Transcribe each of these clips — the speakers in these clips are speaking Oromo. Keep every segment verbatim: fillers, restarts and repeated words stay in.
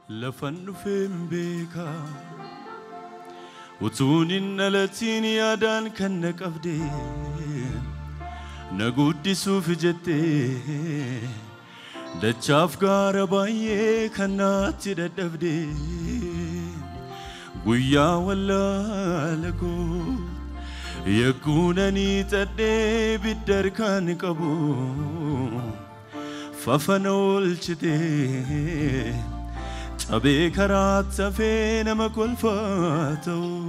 لفن فيمبيكا وتونين نلتيني يادان كنك أفدي نقودي سوف جتي دچاف غارباي كناتي ددفدي ويا ولا لكو يكونني تدي بدركان كبو ففنول چتي أبي كرات سفينة ما كل فاتو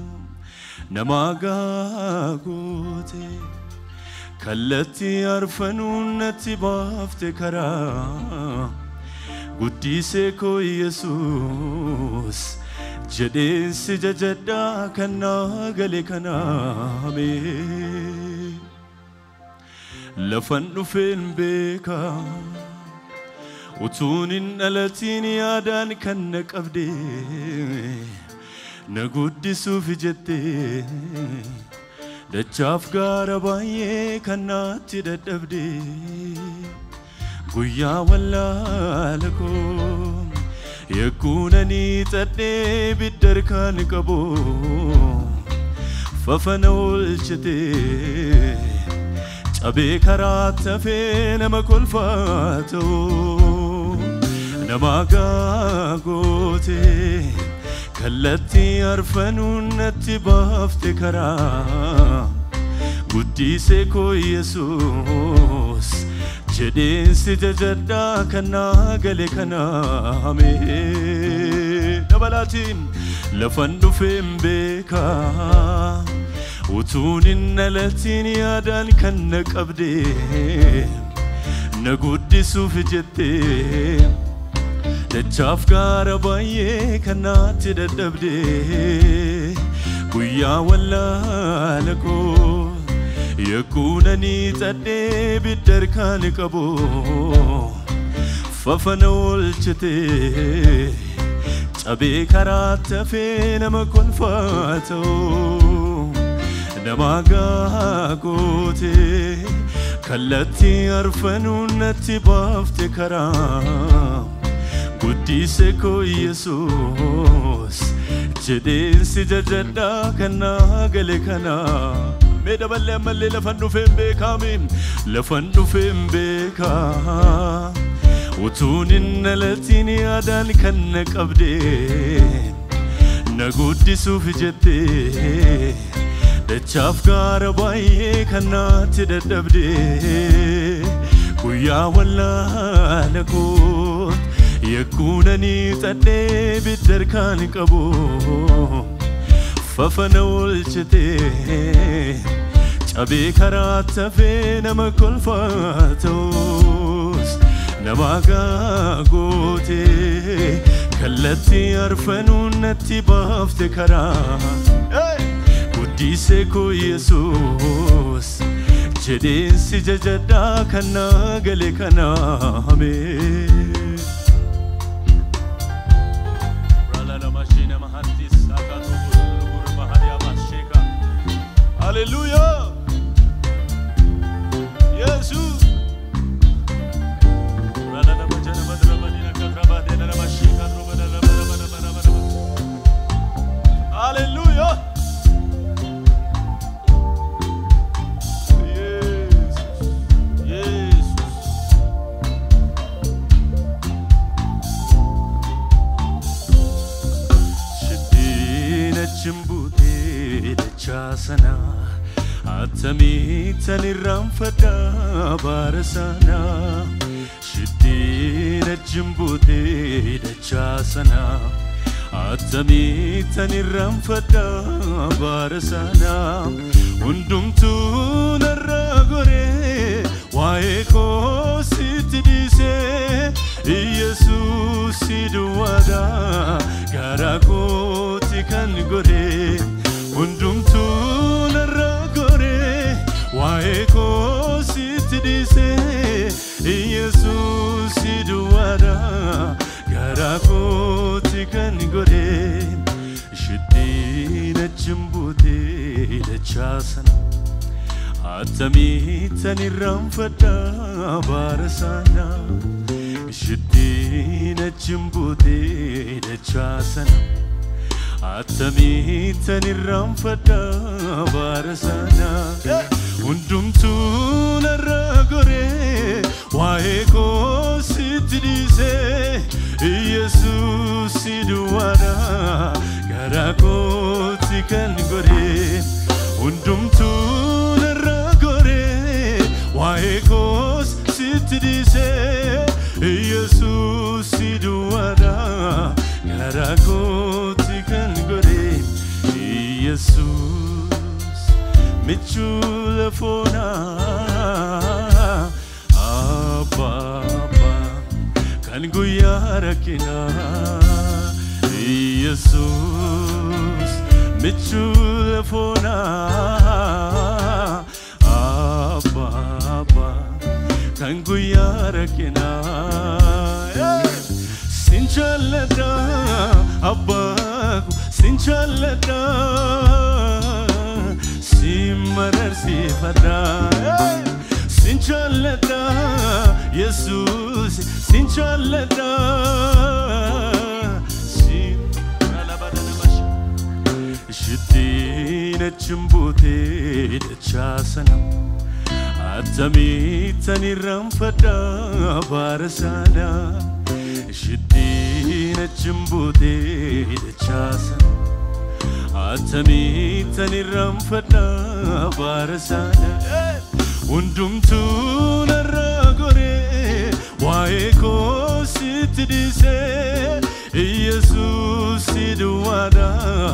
نماغا قوتي كلتي أرفنون نتي بافت كرا قدي سيكو يسوس جدين سججدا كنا غلي كنا مي لفن فين بيكا وتونين ألتيني يادان كنك أفدي نقودي سوفي جتي دچاف غارباي كناتي ددفدي قويا ولا لكم يكونني تدي بالدركان كبو ففنول شتي أبي كرات فين ما كل فاتو نماغا قوتي كلتي أرفنون نتي بافت كرا قدي سيكو يسوس جدين سججدا كنا غلي كنا مي نبلاتين لفندو فين بيكا وتونين نلتين يادان كنك أبدي نقودي سوف جتي دچاف غارباي كناتي ددبدي قويا ولا لكو يكونني تدي بالدركان كبو ففنول چتي أبي كرات فين ما كن فاتو نماغا قوتي كلتي أرفنون نتي بافت كرام قدي سيكو يسوس جدين سججدا كنا غلي كنا ميدا بلي ملي لفنو فين بيكا مين لفنو فين بيكا وتونين نلتيني آدان كنك أبدي نقودي سوف جتي دچاف غارباي كناتي ددبدي قويا ولا لكوت يكونني تدي بالدركان كبو ففنول چتي أبي كرات فين ما كل فاتوس نماغا قوتي كلتي أرفنون نتي بافت كرا قدي سيكو يسوس جدين سججدا كنا غلي كنا مي Hallelujah. Jesus. Hallelujah. Jesus. Jesus. Shidina chimbuti dachasana أتمي تنيرام فدا بارسانا شدينا جنبودي دچاسنا أتمي تنيرام فدا بارسانا وندمتو نراغوري وايكو سيتديسي يسوس سيدوادا غاراكو تيكن غوري وندمتو وايكو سيتديسي يسوس سيدوادا غاراكو تيكن غوري شدينا جنبودي دچاسنا أتمي تنيرام فدا بارسانا شدينا جنبوتي دجاسنا أتميتني الرنفدا بارسانا وندمتون الرغوري وايكو ستديسي يسوس دوانا غراكو تكن غوري وندمتون الرغوري وايكو ستديسي يسوس دوانا غراكو تكن غوري يسوس ميتشول فونا أبا أبا كان غويا ركنا يسوس ميتشول فونا أبا أبا كان غويا ركنا سنجلدا أبا سنجلدا سيمرر سيفدا سنجلدا يسوع سنجلدا سيم على بدن مش شدينا جنبوتي دجاسنا أتميتني رنفدا بارسانا شدينا جنبوتي دجاسنا أتميتني رنفدا بارسانا وندمتون الرغوري وايكو ستديسي يسوس دوانا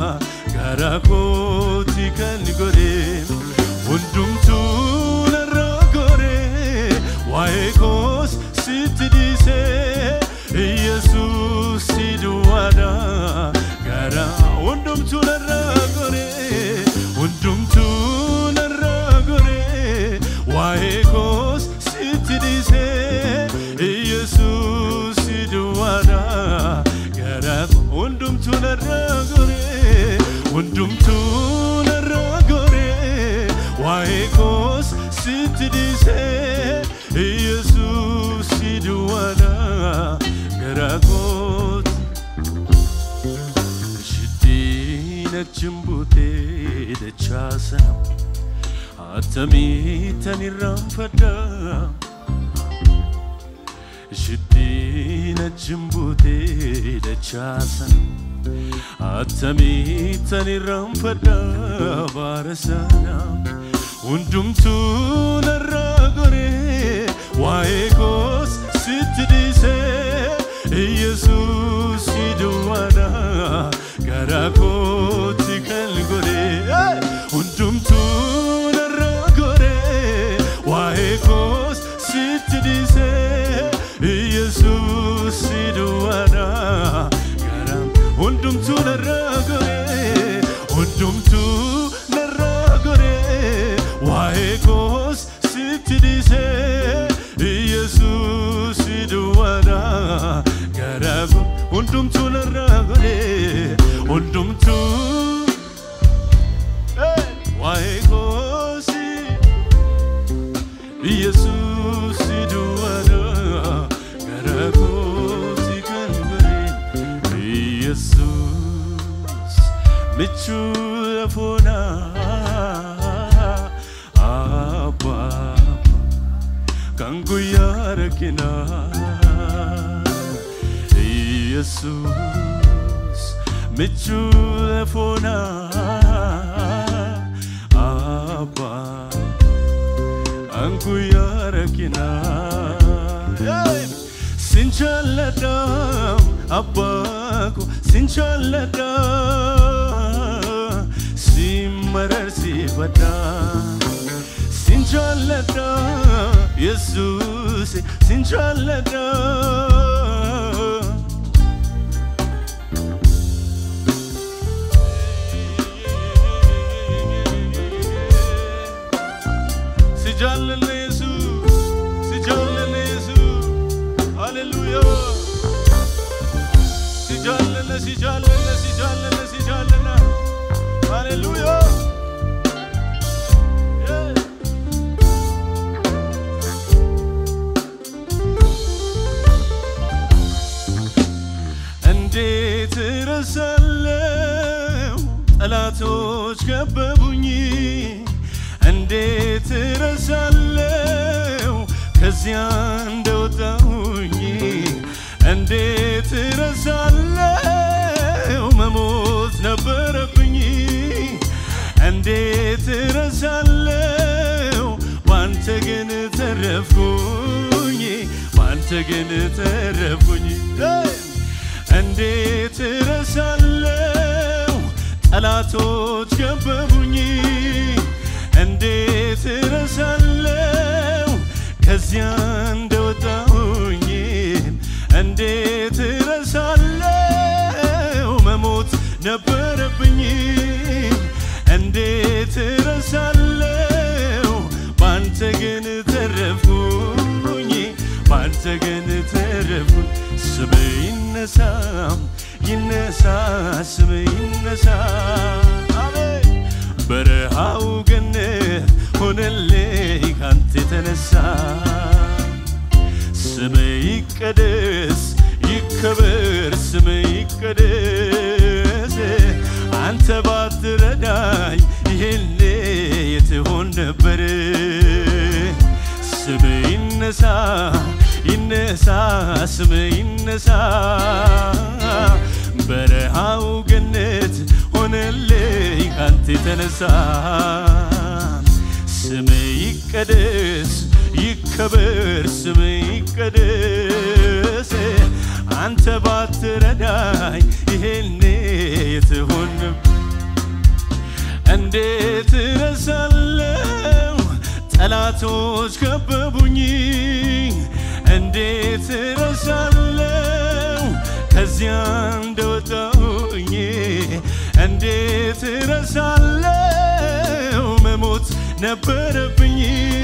غراكو تكن غوري وندمتون الرغوري وايكو ستديسي يسوس دوانا غرا وندمتون الرغوري وندمتون الرغوري وايكوس ستديسي يسوس دوانا غرا وندمتون الرغوري وندمتون الرغوري وايكوس ستديسي يسوس دوانا غرا جنبوتي دجاسنا أتميتني الرنفدا شدينا جنبوتي دجاسنا أتميتني الرنفدا بارسانا وندمتون الرغوري وايكوس ستديسي يسوس دوانا غراكو تكن غوري وندمتون الرغوري وايكوس ستديسي يسوس دوانا غرام وندمتون الرغوري وندمتون الرغوري وايكوس ستديسي يسوس دوانا غرام وندمتون الرغوري وندمتون وايكوسي يسوس دوانا غراكوسي كنغري يسوس ميتشول فونا أبا كنغويا ركنا يسوس ميتشول فونا أبا أنكو يا ركنا سنجلدا أباكو سنجلدا سيمرر سيفدا سنجلدا يسوس سنجلدا سجل يسوع سجل يسوع هاليلويا سجل سجل سجل سجل هاليلويا ረሳለው ጠላቶች ከበቡኝ እንዴት ረሳለው ከዚያ እንደወጣሁኝ እንዴት ረሳለው መሞት ነበረብኝ እንዴት ረሳለው ባንተ ግን ተረፍኩኝ ባንተ ግን ተረፍኩኝ እንዴት ረሳለው ጠላቶች ከበቡኝ እንዴት ረሳለው ከዚያ እንደወጣሁኝ እንዴት ረሳለው መሞት ነበረብኝ እንዴት ረሳለው ባንተ ግን ተረፍኩኝ ባንተ ግን ተረፍኩኝ ስምህ ይነሳ ይነሳ ስምህ ይነሳ አሜን በረሃው ገነት ሆነልኝ ካንተ የተነሳ ስምህ ይቀደስ ይከበር ስምህ ይቀደስ አንተ ባትረዳኝ ይሄኔ የትሆን ነበር ስምህ ይነሳ ይነሳ ስምህ ይነሳ በረሃው ገነት ሆነልኝ ካንተ የተነሳ ስምህ ይቀደስ ይከበር ስምህ ይቀደስ አንተ ባትረዳኝ ይሄኔ የትሆን እንዴት ረሳለው ጠላቶች ከበቡኝ እንዴት ረሳለው ከዚያ እንደወጣሁኝ እንዴት ረሳለው መሞት ነበረብኝ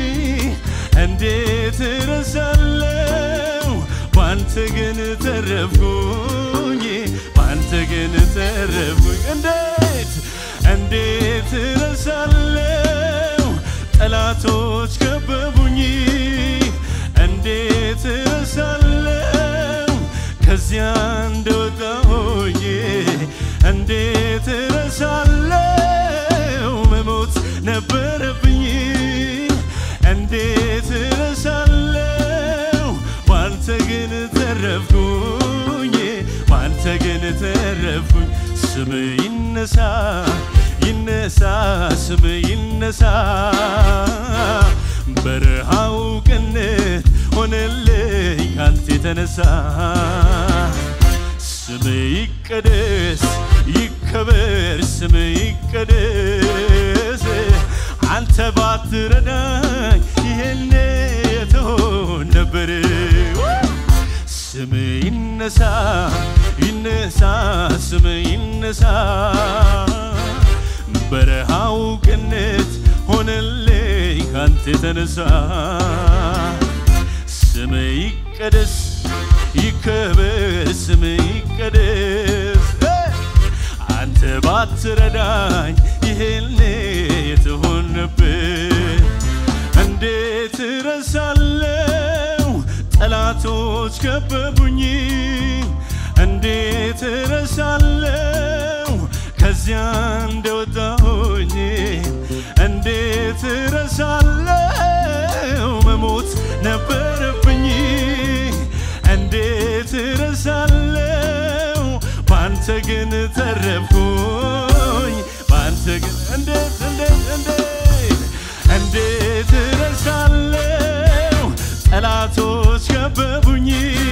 እንዴት ረሳለው ባንተ ግን ተረፍኩኝ ባንተ ግን ተረፍኩኝ እንዴት እንዴት ረሳለው ጠላቶች ከበቡኝ እንዴት ረሳለው ከዚያ እንደወጣሁኝ እንዴት ረሳለው መሞት ነበረብኝ እንዴት ረሳለው ባንተ ግን ተረፍኩኝ ባንተ ግን ተረፍኩኝ ስምህ ይነሳ ይነሳ ስምህ ይነሳ በረሃው ገነት ሆነልኝ ካንተ የተነሳ ስምህ ይቀደስ ይከበር ስምህ ይቀደስ አንተ ባትረዳኝ ይሄኔ የትሆን ነበር ስምህ ይነሳ ይነሳ ስምህ ይነሳ በረሃው ገነት ሆነልኝ ካንተ የተነሳ ስምህ ይቀደስ ይከበር ስምህ ይቀደስ አንተ ባትረዳኝ ይሄኔ የትሆን ነበር እንዴት ረሳለው ጠላቶች ከበቡኝ እንዴት ረሳለው ከዚያ እንደወጣሁኝ እንዴት ረሳለው መሞት ነበረብኝ እንዴት ረሳለው ባንተ ግን ተረፍኩኝ ባንተ ግን እንዴት እንዴት እንዴት እንዴት ረሳለው ጠላቶች ከበቡኝ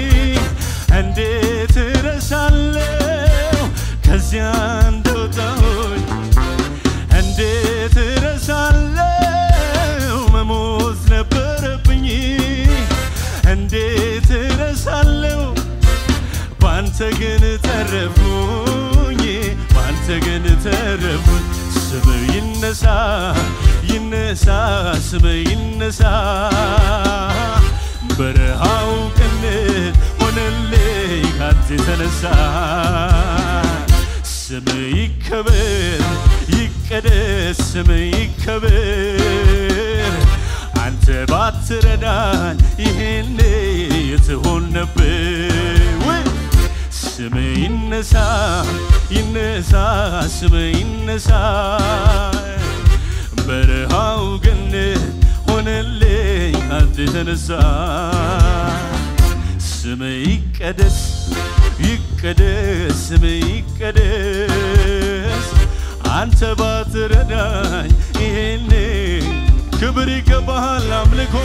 እንዴት ረሳለው ከዚያ እንደወጣሁኝ እንዴት ረሳለው መሞት ነበረብኝ እንዴት ረሳለው ባንተ ግን ተረፍኩኝ ባንተ ግን ተረፍኩኝ ስምህ ይነሳ ይነሳ ስምህ ይነሳ በረሃው ገነት ሆነልኝ ካንተ የተነሳ ስምህ ይከበር ይቀደስ ስምህ ይከበር አንተ ባትረዳኝ ይሄኔ የትሆን ነበር ስምህ ይነሳ ይነሳ ስም ይነሳ በረሃው ገነት ሆነልኝ ካንተ የተነሳ ስም ይቀደስ ይቀደስ ስም ይቀደስ አንተ ባትረዳኝ ይሄኔ ክብር ይገባሃል አምልኮ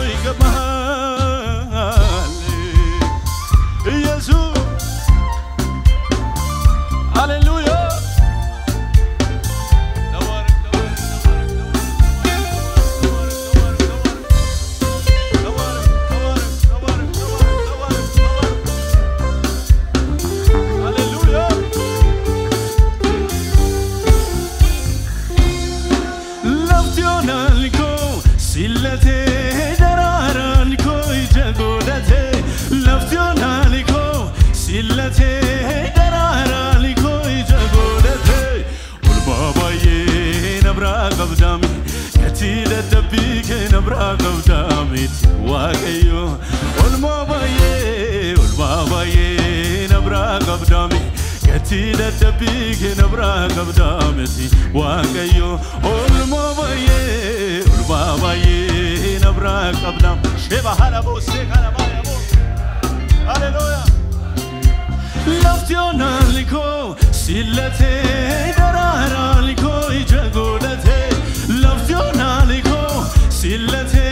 ይገባሃል ኢየሱስ ሃሌሉያ waaqayyo olma baye olma baye nabra gabdami gati dadabige nabra gabdami waaqayyo olma baye olma baye nabra gabdam sheba halabo se kalabaya bo hallelujah laftiona liko silate darara liko ijagolate laftiona liko silate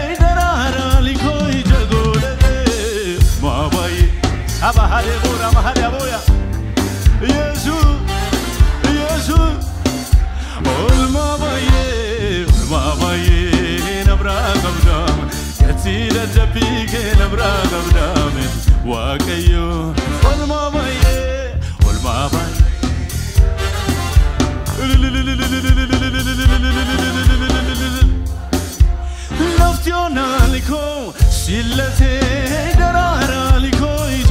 Aba hale bora mahale aboya Yesu Yesu Olma baye Olma baye Nabra gabdam Yatira jabike nabra gabdam Wakayo Olma baye Olma baye Laftiona liko Silate darara liko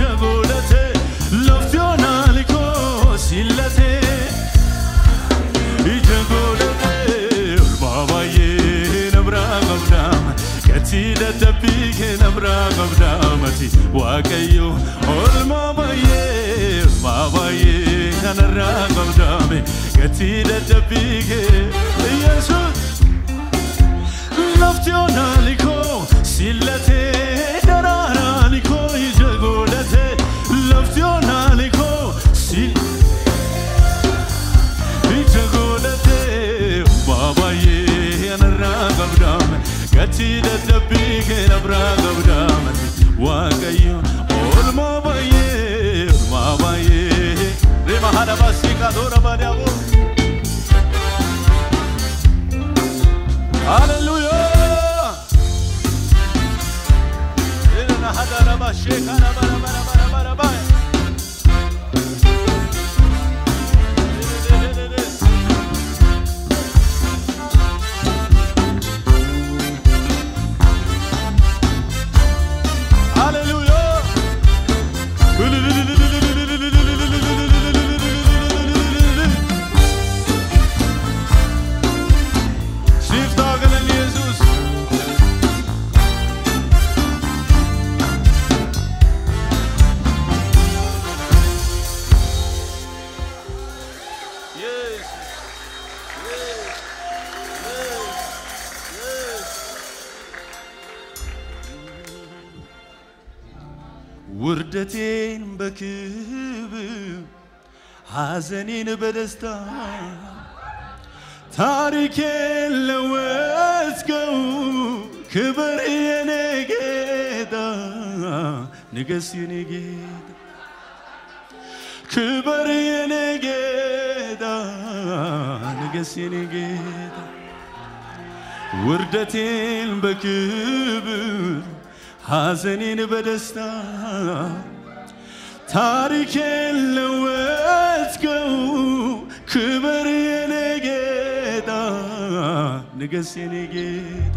Laftiona liko silate ijagolate baba ye nabra gabdam katida tapike nabra gabdamati wakayo olma baye baba ye nara gabdame katida tapike yesus laftiona liko silate darara liko ijagolate laftiona liko sil ijagolate baba ye anara gabdam gatida dabike nabra gabdam wakayo olma baye baba ye rema hada basika dora badiabo hallelujah ina hada raba sheka raba raba raba ውርደቴን በክብር ሐዘኔን በደስታ ታሪኬን ለወስከው ክብር የኔ ጌታ ንገስ የኔ ጌታ ክብር የኔ ጌታ ንገስ የኔ ጌታ ውርደቴን በክብር ሐዘኔን በደስታ ታሪኬን ለወስከው ክብር የኔ ጌታ ንገስ የኔ ጌታ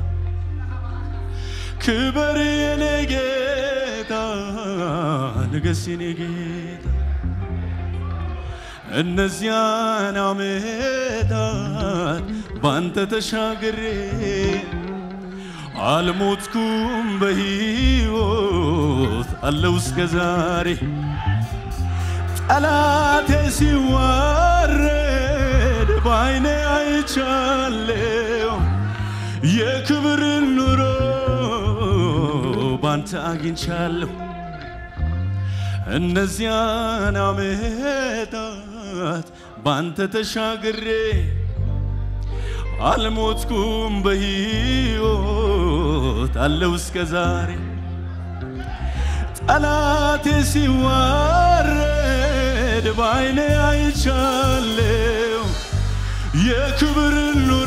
ክብር የኔ ጌታ ንገስ የኔ ጌታ እነዚያን ዓመታት ባንተ ተሻግሬ አልሞትኩም በሕይወት አለው እስከ ዛሬ ጠላቴ ሲዋረድ ባይኔ አይቻለሁ የክብር ኑሮ ባንተ አግኝቻለሁ እነዚያን ዓመታት ባንተ ተሻግሬ አልሞትኩም በሕይወት አለው እስከ ዛሬ ጠላቴ ሲዋረድ ባይኔ አይቻለሁ የክብር ኑሮ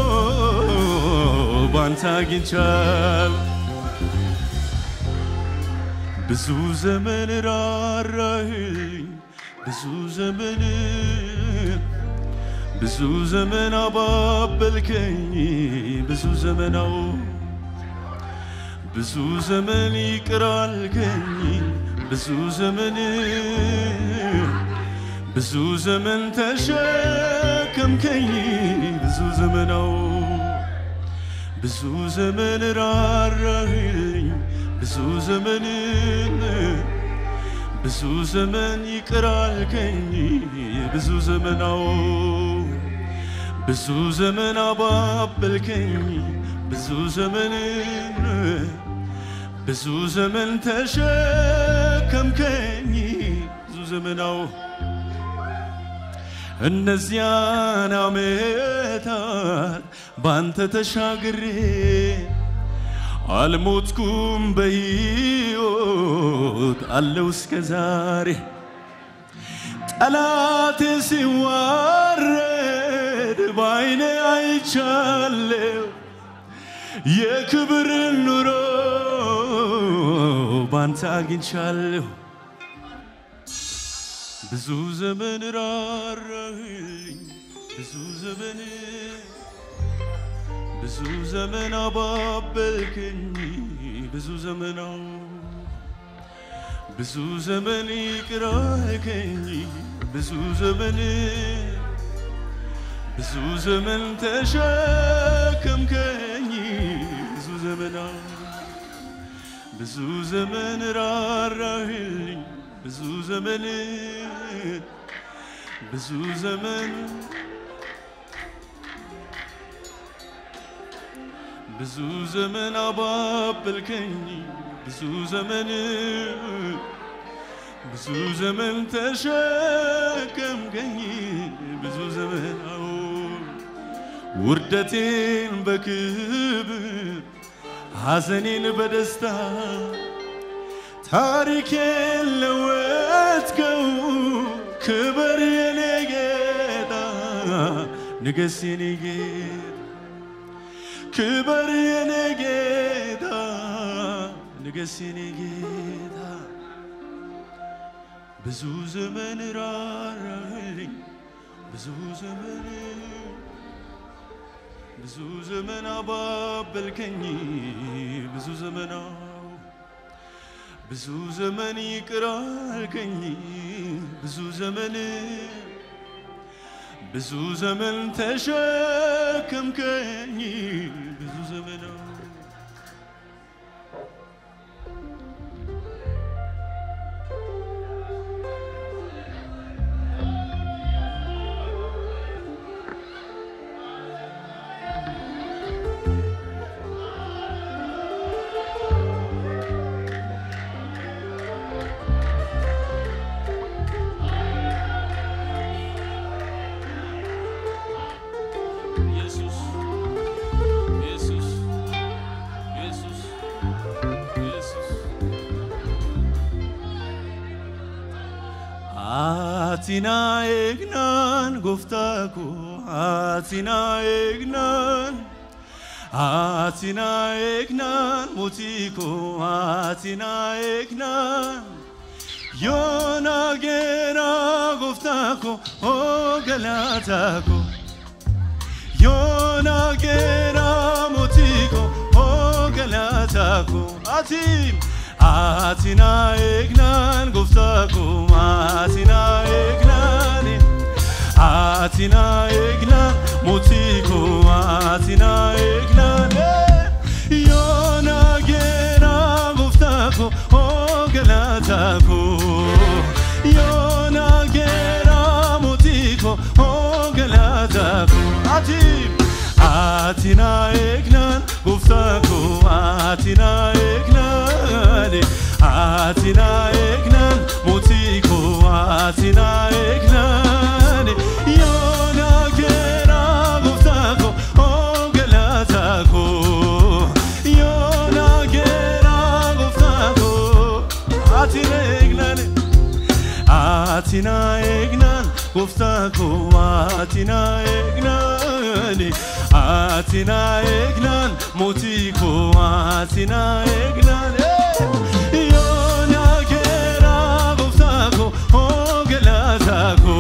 ባንተ አግኝቻለሁ ብዙ ዘመን ራራህልኝ ብዙ ዘመን ብዙ ዘመን አባበልከኝ ብዙ ዘመናው ብዙ ዘመን ይቅራልከኝ ብዙ ዘመን ብዙ ዘመን ተሸከምከኝ ብዙ ዘመናው ብዙ ዘመን ራራህልኝ ብዙ ዘመን ብዙ ዘመን ይቅራልከኝ ብዙ ዘመናው ብዙ ዘመን አባበልከኝ ብዙ ዘመን ብዙ ዘመን ተሸከምከኝ ብዙ ዘመናው እነዚያን ዓመታት ባንተ ተሻግሬ አልሞትኩም በሕይወት አለው እስከ ዛሬ ጠላቴ ሲዋረድ ባይኔ አይቻለሁ የክብር ኑሮ ባንተ አግኝቻለሁ ብዙ ዘመን ራራህልኝ ብዙ ዘመን ብዙ ዘመን አባበልከኝ ብዙ ዘመናው ብዙ ዘመን ይቅራልከኝ ብዙ ዘመን ብዙ ዘመን ተሸከምከኝ ብዙ ዘመናው ብዙ ዘመን ራራህልኝ ብዙ ዘመን ብዙ ዘመን ብዙ ዘመን አባበልከኝ ብዙ ዘመን ብዙ ዘመን ተሸከምከኝ ብዙ ዘመናው ውርደቴን በክብር ሐዘኔን በደስታ ታሪኬን ለወጥከው ክብር የኔ ጌታ ንገስ የኔ ጌታ ክብር የኔ ጌታ ንገስ የኔ ጌታ ብዙ ዘመን ራራህልኝ ብዙ ዘመን ብዙ ዘመን አባበልከኝ ብዙ ዘመናው ብዙ ዘመን ይቅራልከኝ ብዙ ዘመን ብዙ ዘመን ተሸከምከኝ ብዙ ዘመናው Atina egnan goftako Atina egnan Atina egnan mutiko Atina egnan Yona gera goftako O galatako Yona gera mutiko O galatako Atim Atina egnan goftako Atina egnan Atina egnan mutiko Atina egnan Yona gera goftako O galatako Yona atina egnani atina egnan mutiko atina egnani yona gera guftako ongelatako yona gera guftako atina egnani atina egnan guftako atina egnani atina egnan mutiko atina egnan yona gera guftako ongelatako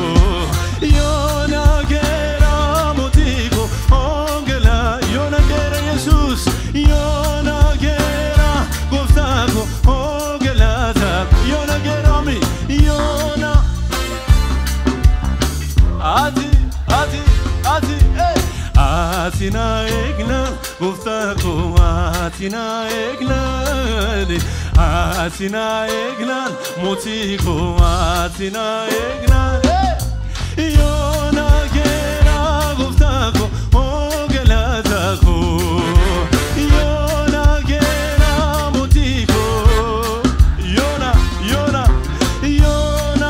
yona gera mutiko ongela yona gera Jesus yona gera guftako ongelatako yona gera mi yona ati ati ati eh atina egnan guftako atina egnan atina egnan mutiko atina egnan yona gera guftako ongelatako yona gera mutiko yona yona yona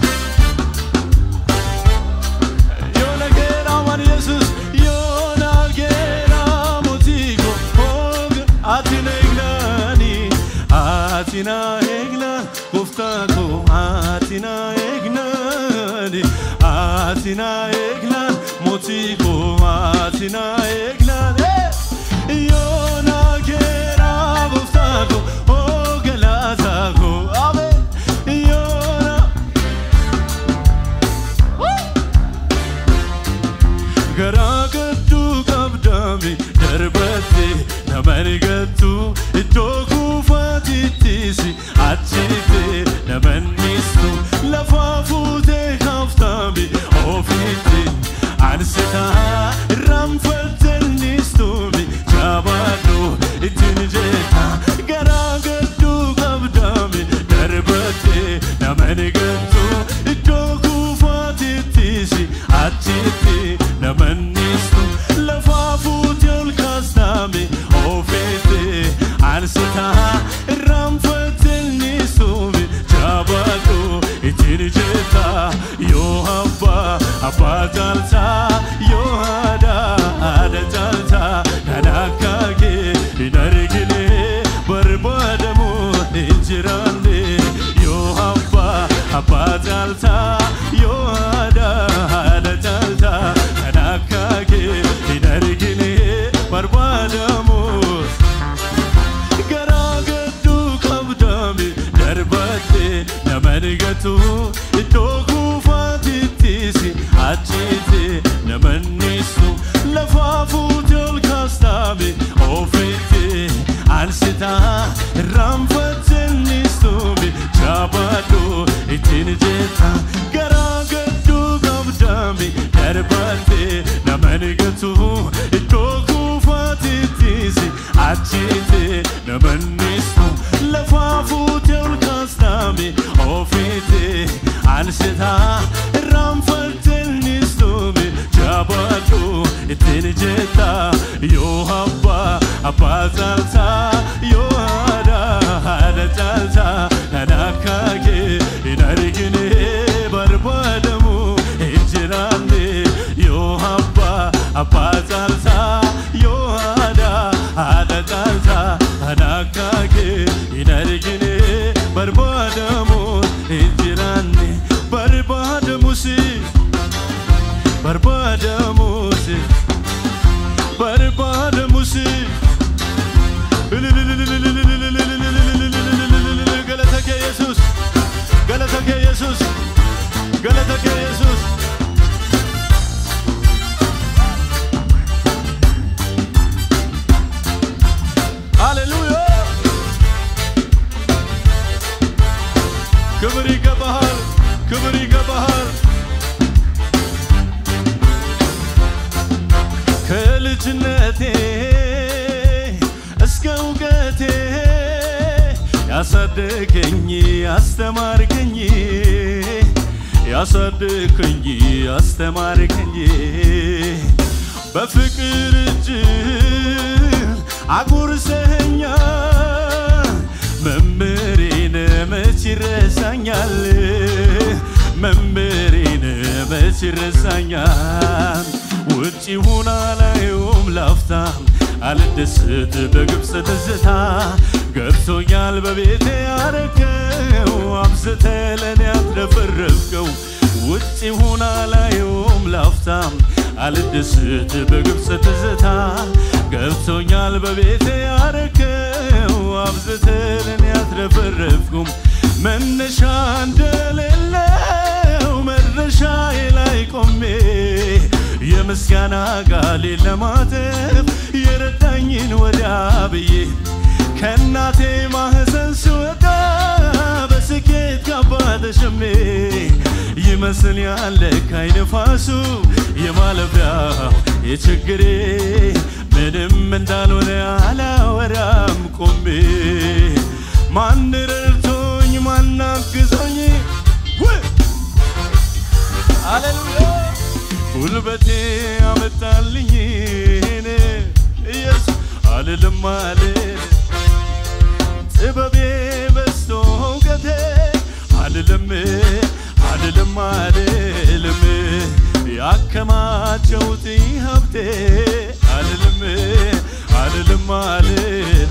yona gera man Jesus yona gera mutiko atina egnani atina egnan guftako atina egnani atina egnan mutiko atina egnan yona gera guftako ongelatako amen yona garagatu kabdami darbati namarigatu idoku fatitisi achite namanistu lafafute kaftami ofite ansita ramfatnistumi jabado itinjeta garagatu kabdami darbati namarigatu idoku fatitisi achite namanistu lafafute kastami ofite ansita ramfatnistumi jabado itinjeta yo habba abba jalta yo hada hada jalta nadakage idargile barbadamu injirande yo habba abba jalta yo hada hada jalta nadakage idargile barbadamu garagadu kabdami darbate namarigatu idoku fatitisi achite namanisu lafafute kastami ofite ansita ramfatnistumi jabado itinjeta garagadu kabdami darbate namarigatu idoku fatitisi achite namanisu lafafute kastami ofite ansita ramfatnistumi jabado itinjeta yo habba abba jalta yo hada hada jalta nadakage inarigine barbadamu injirande yo habba abba jalta yo hada hada jalta nadakage inarigine barbadamu injirande barbadamu si barbadamu si barbadamu si galata ke Jesus galata ke Jesus galata ke Jesus hallelujah ክብሪ ገባሃል ክብሪ ገባሃል ከልጅነቴ እስከ እውቀቴ ያሳደገኝ ያስተማርከኝ ያሳደገኝ ያስተማርከኝ በፍቅር እጅ አጉርሰኛ መምሬን መች ይረሳኛል መምሬን መች ይረሳኛል ውጪ ሆና ላይም ላፍታ አልደሰት በግብጽ ትዝታ ገብቶኛል በቤቴ ያረከው አብዝተ ለኔ አትረፈረፍከው ውጪ ሆና ላይም ላፍታ አልደሰት በግብጽ ትዝታ ገብቶኛል በቤቴ ያረከው አብዝተ ለኔ አትረፈረፍከው መነሻ እንደሌለው መድረሻዬ ላይ ቆሜ የምስጋና ቃሌ ለማተፍ የረዳኝን ወዳብዬ ከናቴ ማህፀን ስወጣ በስኬት ካባ ተሸሜ ይመስል ያለ ካይነፋሱ የማለፊያው የችግሬ ምንም እንዳልሆነ አላወራም ቆሜ ማን ረድቶኝ ማን አግዞኝ ሃሌሉያ ጉልበቴ አመጣልኝ ኢየሱስ አልልም አልል ጥበቤ በስቶ እውቀቴ አልልም አልልም አልልም ያከማቸውት ሀብቴ አልልም አልልም አልል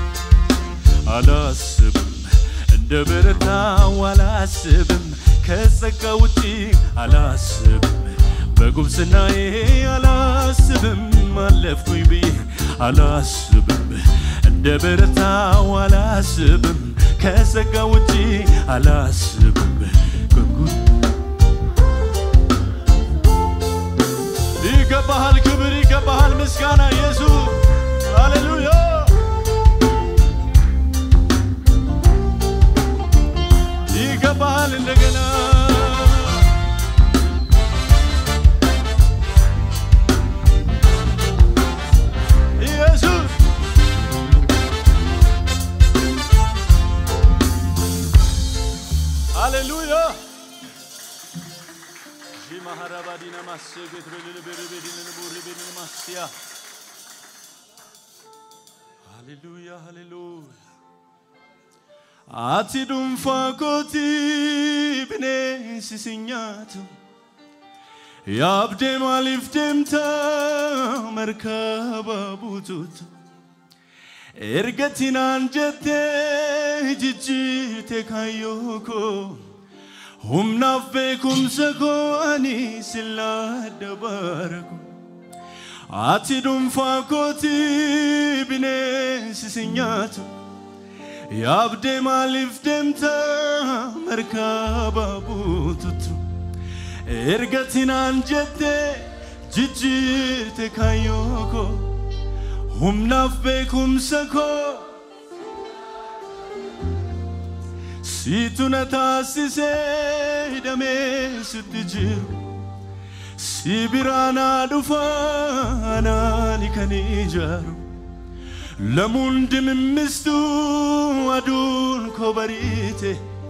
አላስብም እንደ በረታው አላስብም ከጸጋ ውጪ አላስብም በጉብዝናዬ አላስብም አለፍኩኝ ብዬ አላስብም እንደ በረታው አላስብም ከጸጋ ውጪ አላስብም ይገባሃል ክብር ይገባሃል ምስጋና ኢየሱስ ሃሌሉያ ይገባሃል እንደገና ኢየሱስ ሃሌሉያ ጂማሃራባዲና ማሰገት በልልበርበዲና ቦርበዲና ማስያ ሃሌሉያ ሃሌሉያ አቲዱም ፋኮቲ ብኔሲስኛቱ ያብዴ ማሊፍቴምታ መርካባ ቡቱቱ ኤርገቲናን ጀቴ ጅጅቴ ካዮኮ ሁምናፍ ቤኩምሰኮ አኒ ስላደባረኩ አቲዱም ፋኮቲ ብኔሲስኛቱ ያብዴ ማሊፍቴምታ መርካባ ቡቱቱ ኤርገቲናን ጀቴ ጅጅቴ ካዮኮ ሁምናፍ ቤኩምሰኮ ሲቱነ ታሲሴ ደሜ ስትጅሩ ሲቢራና ዱፋናኒ ከኒጃሩ ለሙንድም ምስቱ አዱን ኮበሪቴ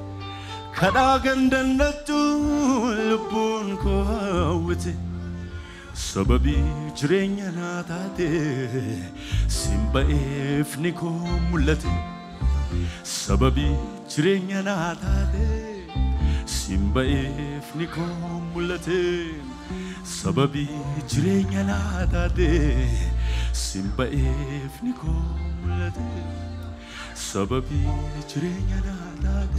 ከዳገንደነቱ ልቡን ኮሃውቴ ሰበቢ ጅሬኛ ናታቴ ሲምባኤፍኒ ኮ ሙለቴ ሰበቢ ጅሬኛ ናታቴ ሲምባኤፍኒ ኮ ሙለቴ ሰበቢ ጅሬኛ ናታቴ ሲምባኤፍኒ ኮ ሙለቴ ሰበቢ ጅሬኛ ናታቴ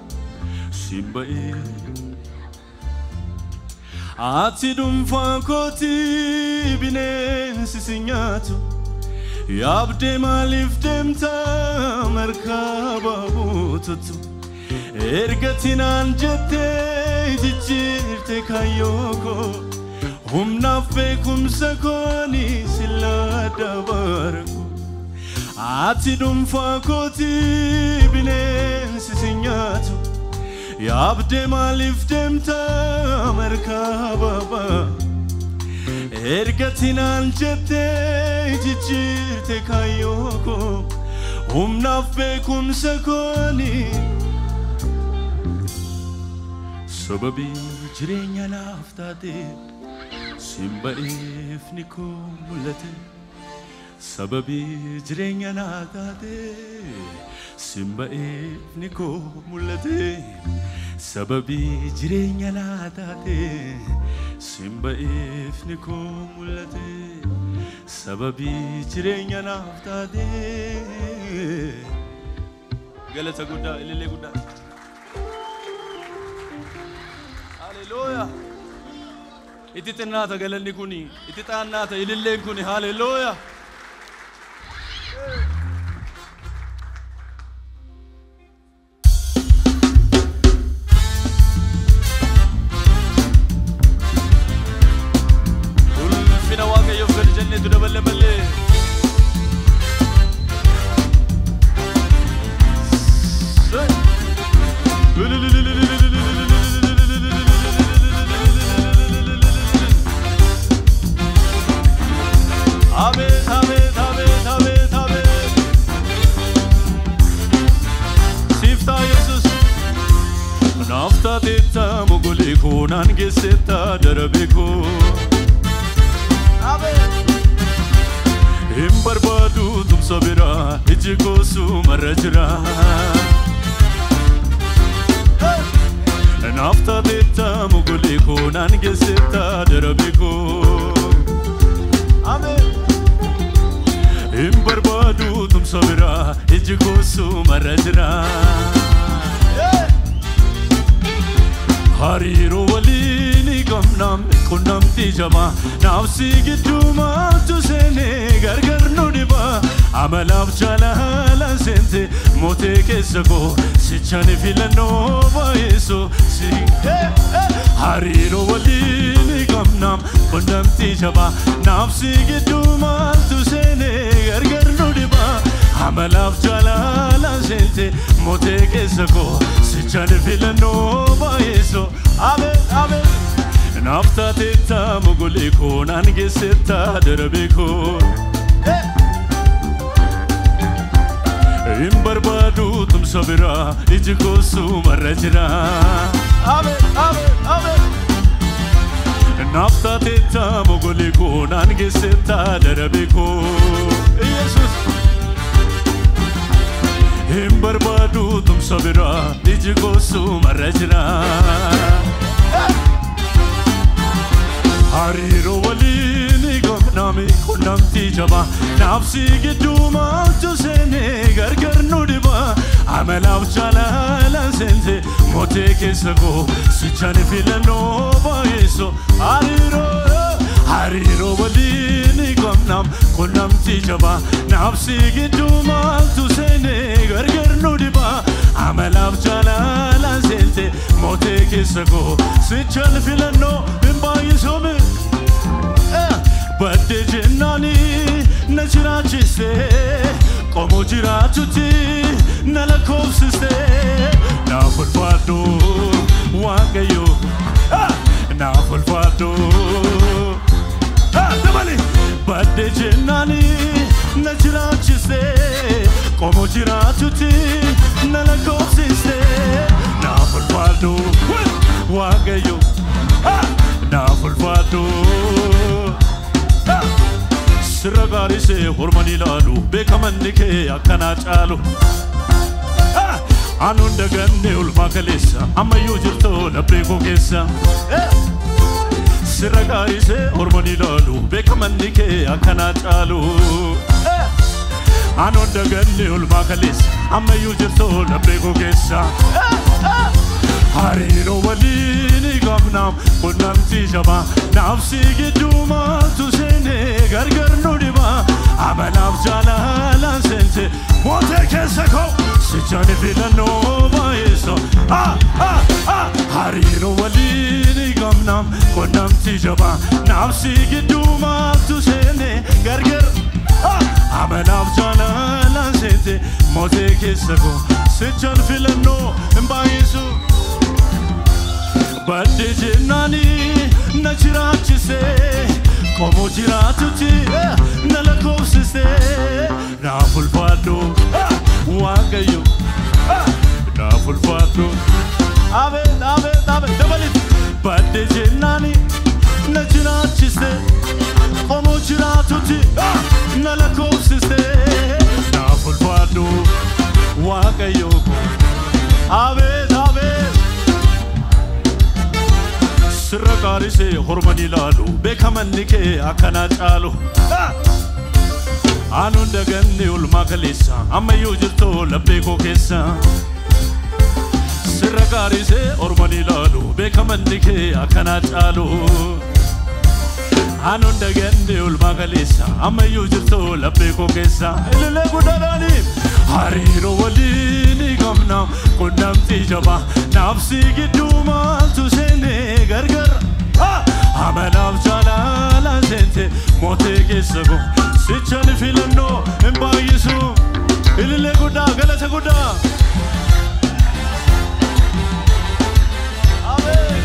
ሲምባኤፍ አቲዱም ፋኮቲ ብኔሲስኛቱ ያብዴ ማሊፍቴምታ መርካባ ቡቱቱ ኤርገቲናን ጀቴ ጅጅርቴ ካዮኮ ሁምናፍ ቤኩምሰኮኒ ስላደባረኩ አቲዱም ፋኮቲ ብኔሲስኛቱ ያብዴ ማሊፍቴምታ መርካባ ኤርገቲናን ጀቴ ጅጅርቴ ካዮኮ ሁምናፍ ቤኩምሰኮኒ ሰበቢ ጅሬኛ ናፍታቴ ሲምባኤፍኒ ኮ ሙለቴ sababi jirenya naataate simba'eef ni koo mul'ate sababi jirenya naataate simba'eef ni koo mul'ate sababi jirenya naataate galata guddaa ilillee guddaa hallelujah itti xinnaata galanni kuni itti xaannaata ililleen kuni hallelujah ulfina waaqayyoof gadi jenneetu daballe mallee Amen, amen, amen, amen, amen. Sifta Jesus. Nafta teta muguliko nangeseta darabiko. Amen. Imbarbadu tum sabira ijiko su marajra. Nafta teta muguliko nangeseta darabiko. Amen. Imbarbadu tum sabira ijiko su marajra. Hariro walini gamnam kunam tijama nafsi giduma tusene gargar nudiba amalaf chala sente mote kesako sichane filano baeso si Hariro walini gamnam kunam tijama nafsi giduma tusene gargar nudiba amalaf chala sente mote kesako sichane filano baeso Amen, amen. Nafta teta muguliko nangeseta darabiko. Imbarbadu tum sabira ijiko su marajra. Amen, amen, amen. Nafta teta muguliko nangeseta darabiko. Jesus. Imbarbadu tum sabira ijiko su marajra. Hariro walini gamnami kunam tijama nafsi giduma tusene gargar nudiba amalaf chala sente mote kesako sichane filano baeso hariro hariro walini gamnam kunam tijama nafsi giduma tusene gargar nudiba amalaf chala sente mote kesako sichane filano baeso me Badde jennani najirachiste Komo jirachuti nalakofsiste Nafulfado wakayo Nafulfado Dabali Badde jennani najirachiste Komo jirachuti nalakofsiste Nafulfado wakayo Nafulfado Siragari se hormani lalu bekamanni ke akana chalu Anunda ganne ulma kalesa amayu jirto labreko kesa Siragari se hormani lalu bekamanni ke akana chalu Anunda ganne ulma kalesa amayu jirto labreko kesa Hariro walini gamnam kunam tijama nafsi giduma tusene gargar nudiba amalaf chala sente mote kesako sichane filano baeso ah ah ah Hariro walini gamnam kunam tijama nafsi giduma tusene gargar ah amalaf chala sente mote kesako sichane filano baeso Badde jennani najirachise Komo jiratuti nalakofsiste Nafulfado wakayo Nafulfado Amen, amen, amen Dabali Badde jennani najirachise Como jiraatutti nala koobsiste naaf ulfaadhu Waaqayyo Abeet abeet Sirra qaarisee hormani ilaalu beekamanni kee akkana caalu Aanuun daganne ulmaa kaleessa ammayyuu jirtoo laphee koo keessa Sirra qaarisee hormani ilaalu beekamanni kee akkana caalu Aanuun daganne ulmaa kaleessa ammayyuu jirtoo laphee koo keessa Ilillee guddaadhaani hariiroo waliin gamna qunnamtii jabaa naafsi gidduu maaltu seenee gargar Amanaaf jaalala seente mootee keessa koo Sichani filannoo hin baay'isu Ilillee guddaa galata guddaa Ameen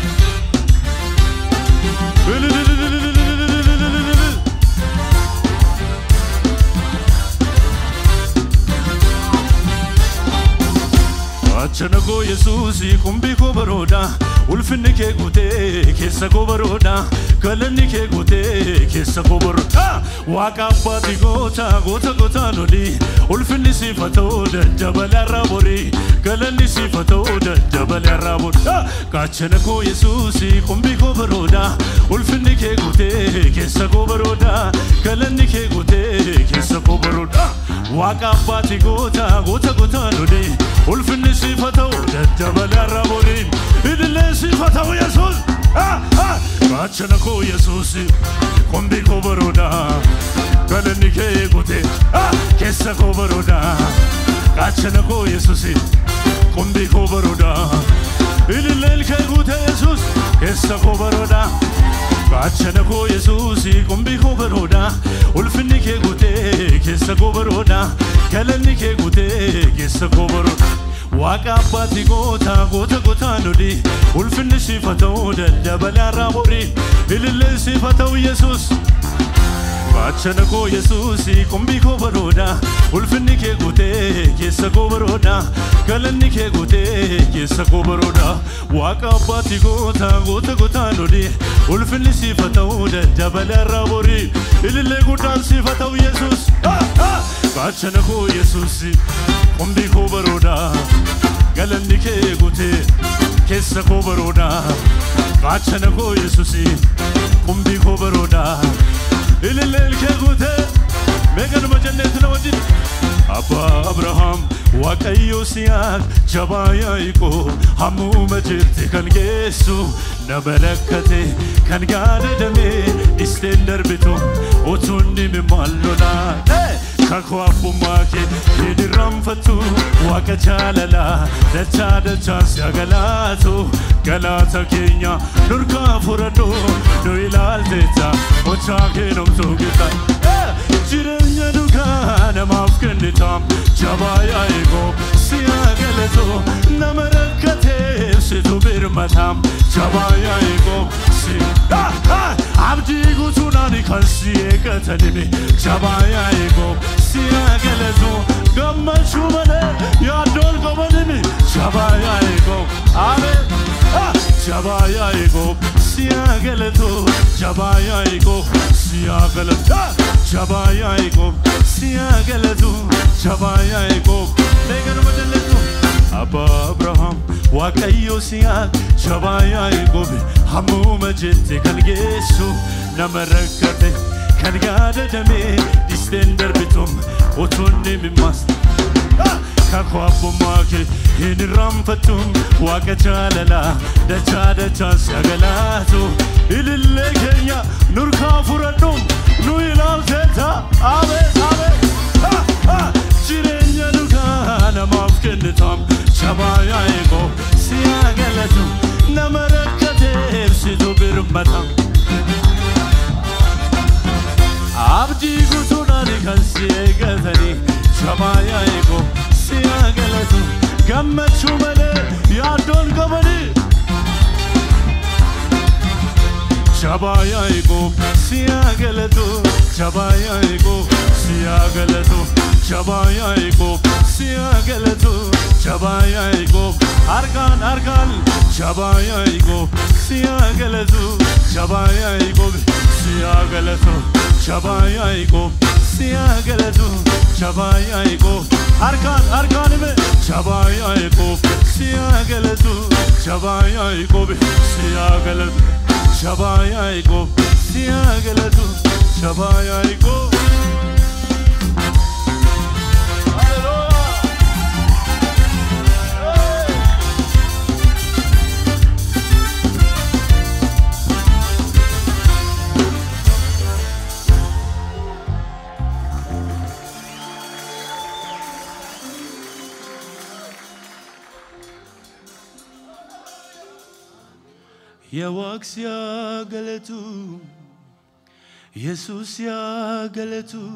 Achana koo Yesuusi kumbii koo barooda ulfinni kee guutee keessa koo barooda galanni kee guutee keessa koo barooda Waaqa abbaatii goota goota gootaan olii ulfinni siif haa ta'u daddabalee har'a borii galanni siif haa ta'u daddabalee har'a borii Achana koo Yesuusi kumbii koo barooda ulfinni kee guutee keessa koo barooda galanni kee guutee keessa koo barooda Waaqa abbaatii goota goota gootaan olii ulfinni siif haa ta'u daddabalee har'a borii idillee siif haa ta'u Yesuus Achana koo Yesuusi kumbii koo barooda galanni kee guutee keessa koo barooda Achana koo Yesuusi kumbii koo barooda idillee kee guutee Yesuus keessa koo barooda Achana koo Yesuusi kumbii koo barooda ulfinni kee guutee keessa koo barooda galanni kee guutee keessa koo barooda Waaqa abbaatii goota goota gootaan olii ulfinni siif haa ta'u daddabalee har'a borii ilillee siif haa ta'u Yesuus Achana koo Yesuusi kumbii koo barooda ulfinni kee guutee keessa koo barooda galanni kee guutee keessa koo barooda Waaqa abbaatii goota goota gootaan olii ulfinni siif haa ta'u daddabalee har'a borii ilillee guddaan siif haa ta'u Yesuus Achana koo Yesuusi kumbii koo barooda galanni kee guutee keessa koo barooda Achana koo Yesuusi kumbii koo barooda ilillee kee guutee meeganuma jenneetu na wajjin Abbaa Abrahaam Waaqayyo Siyaaq jabaa Yaaqoob hammuma jirte kan geessu nama rakkate kan gaadadamee dhisteen darbitu utuun dhimi maal lolaa Kakuu abbummaa kee hin irraanfattu Waaqa jaalalaa dachaa dachaan si haa galaatu Galaata keenya nurkaa fudhadhu nu ilaalteetta hojjaa kee namtuu gita Jireenya dhugaa namaaf kennitam jabaa Yaaqoob si haa galatu nama rakkateef situ birmatam jabaa Yaaqoob si abdii guutuudhaan kan si eeggatanimi jabaa Yaaqoob si haa galatu gammachuu malee yaaddoon qabanimi jabaa Yaaqoob Ameen jabaa Yaaqoob si haa galatu jabaa Yaaqoob si haa galatu jabaa Yaaqoob si haa galatu jabaa Yaaqoob meeganuma jalletu Abbaa Abrahaam Waaqayyo Siyaaq jabaa Yaaqoob hammuma jette kan geessu nama rakkate kan gaadadamee dhisteen darbitum utuun dhimimmas Kakuu abbummaa kee hin irraanfattu Waaqa jaalalaa dachaa dachaan si haa galaatu ilillee keenya nurkaa fudhadhu nu ilaalteetta Ameen Ameen Jireenya dhugaa namaaf kennitam jabaa Yaaqoob si haa galatu nama rakkateef situ birmatam Abdii guutuudhaan kan si eeggatanii jabaa Yaaqoob si haa galatu gammachuu malee yaaddoon qabanii jabaa Yaaqoob si haa galatu jabaa Yaaqoob si haa galatu jabaa Yaaqoob si haa galatu jabaa Yaaqoob harkaan harkaan jabaa Yaaqoob si haa galatu jabaa Yaaqoob si siyagalatu Shabayayko siyagalatu Shabayayko Arkan arkanime Shabayayko siyagalatu Shabayayko siyagalatu Shabayayko siyagalatu Shabayayko Ya waksia galatu Jesus ya galatu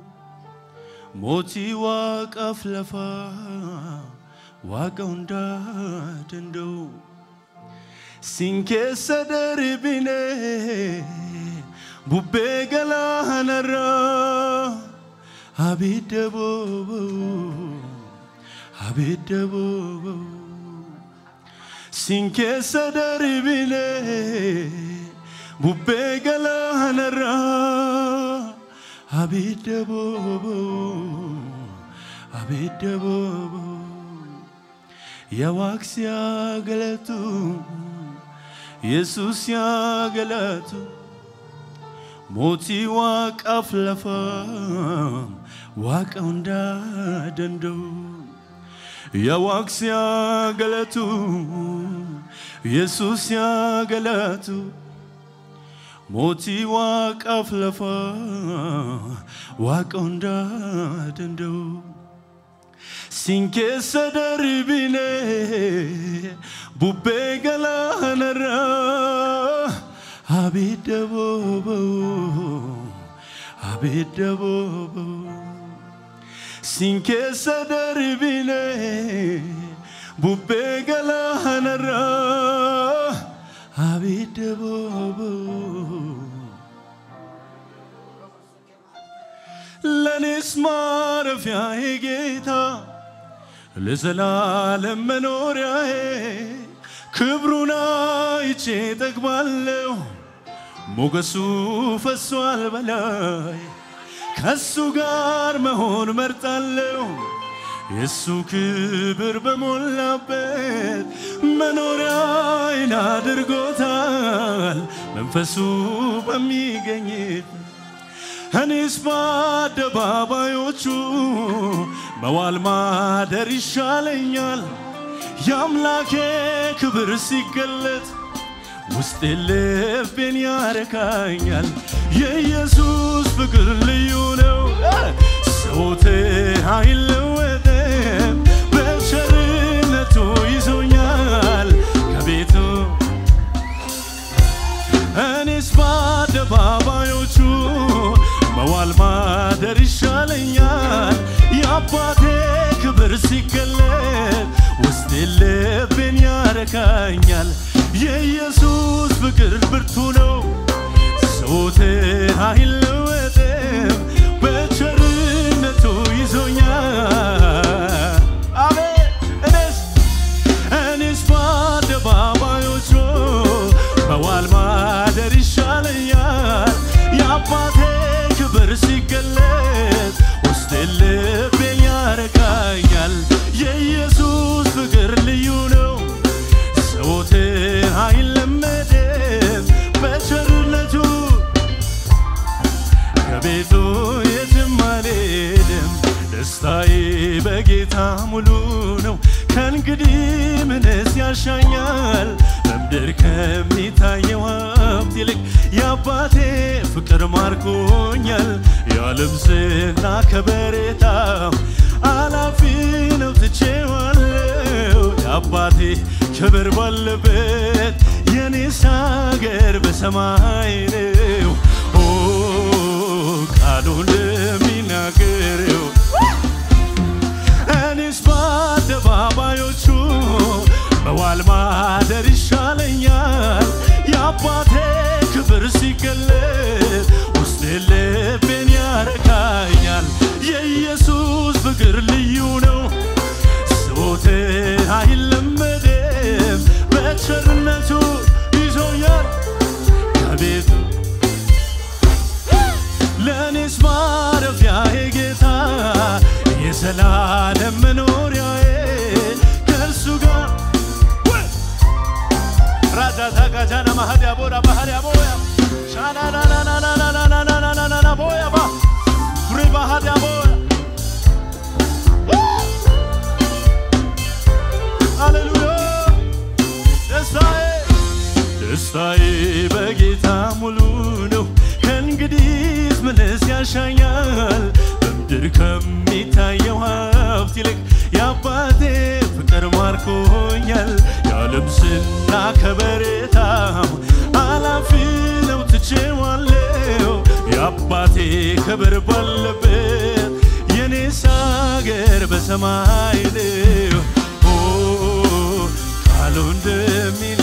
Moti wak aflafa Wakaunda tendo Sinke sadaribine Bubbe galahanara Abidabo Abidabo Sinke sadaribine Bubbe galahanara Abidabo Abidabo Ya waksia galatu Jesus ya galatu Moti wak aflafa Wakaunda dendo Ya waksia galatu Jesus ya galatu Moti wak aflafa Wakaunda dendo Sinke sadaribine Bubbe galahanara Abidabo Abidabo Sinke sadaribine Bubbe galahanara Abidabo Lanis marafya gita Lizalalam menoria Kubruna iche takballo Mogasu faswal balay Kasugar mahon martallo Yesu kibir bemolabet Menoria inadirgotal Menfasu bamiganyit Hanis bada babayochu Mawal mader ishalenyal Yamlake kibir sigalet Wuste leben yarekanyal Ye Jesus fikir liyu know Sote hailewedem Beşerinetu izunyal Kabitu Hanis bada babayochu Mawal mader ishalenyal Yapate kibir sigalet Wuste leben yarekanyal Ye Jesus fikir birtu know Sote hailewedem Beşerinetu izunyal Amen Enes Enes bade babayocho Mawal mader ishalenyal Yapate kibir sigalet Wuste leben yarekanyal Ye Jesus fikir liyu know Sote hailewedem Beşerinetu Kabitu yetim aledem Destayi begita mulu know Kengidi menes yaşanyal Bemdir kemitayew habt yilik Yapate fikir markonyal Yalım zina kebereta Alafi know tchewallew Yapate kibir balbet Yenis hager besamay know Kalun minagerew Enis bade babayochu Mawal mader ishalenyal Yapate kibir sigalet Wuste leben yarekanyal Ye Jesus fikir liyu know Sote hailewedem Beşerinetu izunyal Kabitu የኔስ ማረፊያዬ ጌታ የዘላለም መኖሪያዬ ከእርሱ ጋር ራጃታ ጋጃና ማህዲያ ቦራ ባህሪያ ቦያ ሻና ና ና ና ና ና ና ና ና ና ና ቦያ ባ ፍሬ ባህሪያ ቦያ ሃሌሉያ ደስታዬ ደስታዬ በጌታ ሙሉ ነው ከእንግዲህ ምንስ ያሻኛል በምድር ከሚታየው ሀብት ይልቅ የአባቴ ፍቅር ማርኮኛል የዓለም ዝና ከበሬታም አላፊ ነው ትቼዋለሁ የአባቴ ክብር ባለበት የኔስ አገር በሰማይ ነው ቃሉ እንደሚል